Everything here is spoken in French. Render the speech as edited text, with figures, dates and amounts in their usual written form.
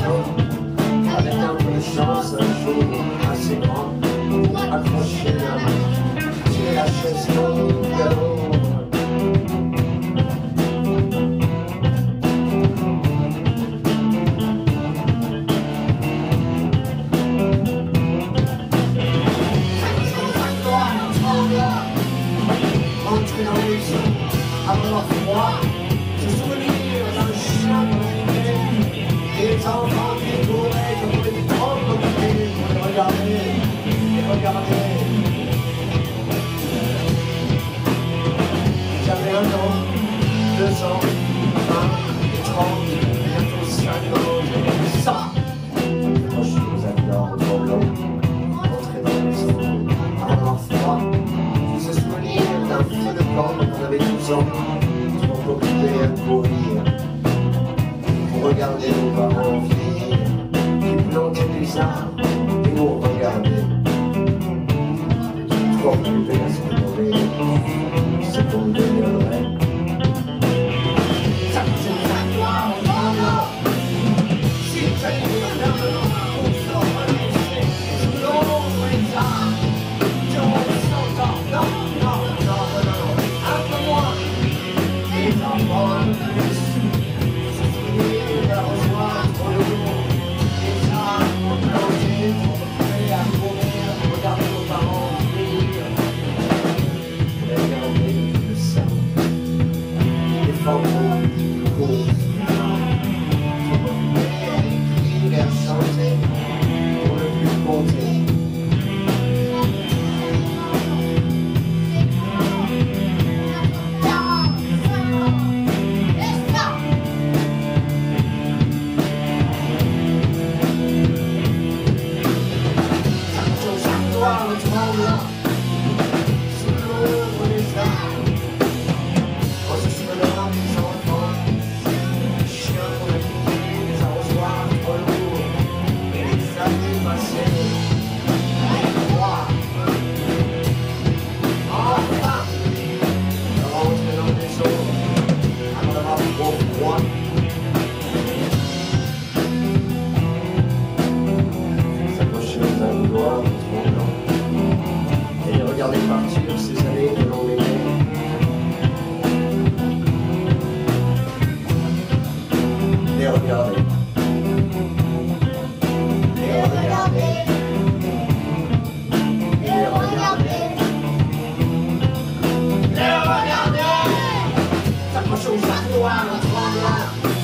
piano, avec un peu de chance, un jour assez grand, accroché la main, j'ai la chaise au piano. Entrer dans les eaux, avoir froid, se souvenir d'un chien brisé, des enfants qui couraient comme des grands coquilles pour les regarder. J'avais 1 an, 2 ans, 20, 30, bientôt 50, et ça. Moi je suis aux avions au blanc, entrer dans les eaux, avoir froid. Se souvenir d'un feu de camp quand on avait 12 ans, pour occuper à courir, pour regarder nos parents vieillir, qui plantaient des arbres et nous regarder. Trop occupé à se demander ce qu'on deviendrait. Ça faisait un noir au bord, si j'allais dire d'un noir, on s'en laissait sous l'ombre des arbres. Et regarder partir ces années de l'emmener. Et regarder. Et regarder. Et regarder. Et regarder. S'approcher au chat noir en tremblant.